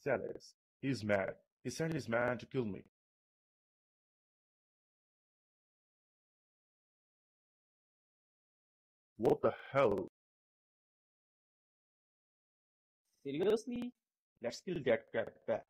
Alex. He's mad. He sent his man to kill me. What the hell? Seriously? Let's kill that cat back.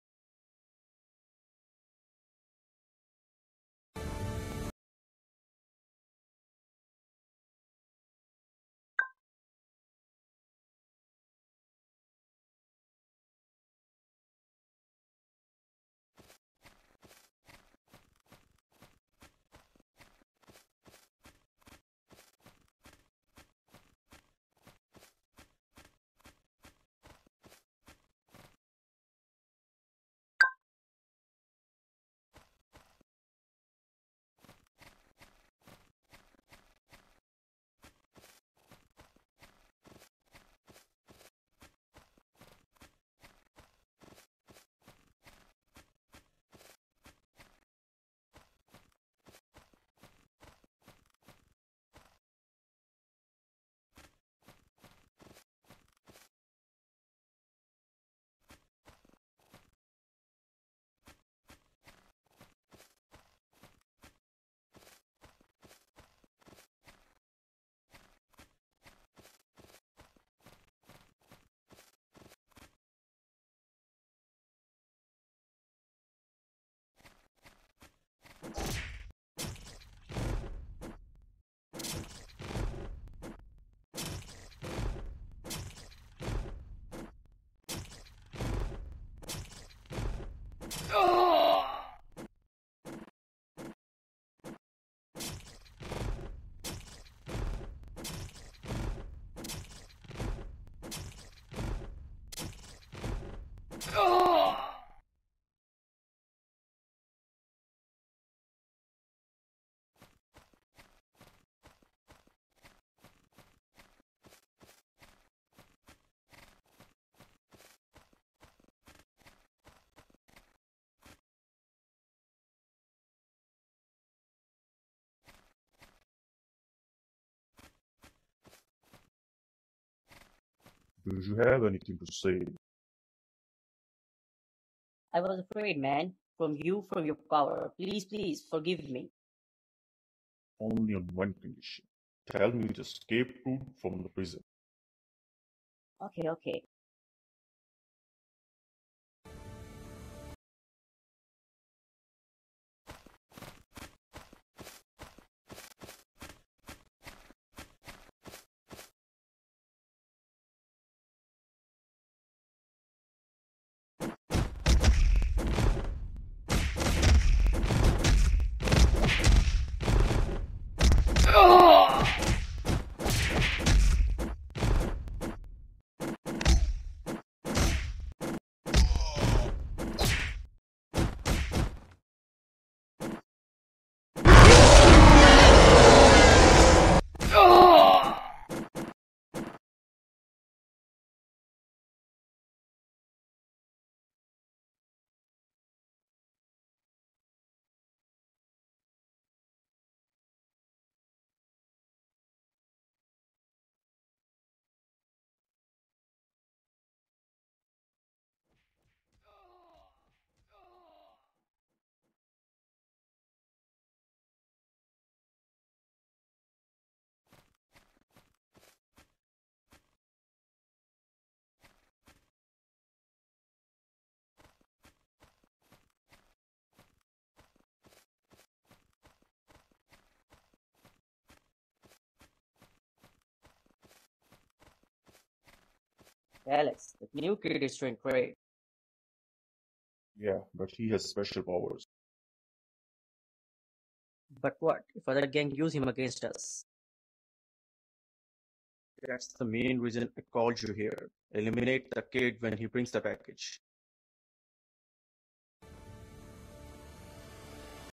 Do you have anything to say? I was afraid, man. From you, from your power. Please, please, forgive me. Only on one condition. Tell me the escape route from the prison. Okay, okay. Alex, the new kid is doing great. Yeah, but he has special powers. But what if other gang use him against us? That's the main reason I called you here. Eliminate the kid when he brings the package.